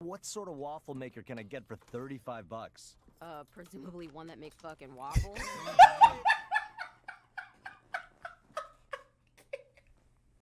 what sort of waffle maker can I get for $35? Presumably one that makes fucking waffles.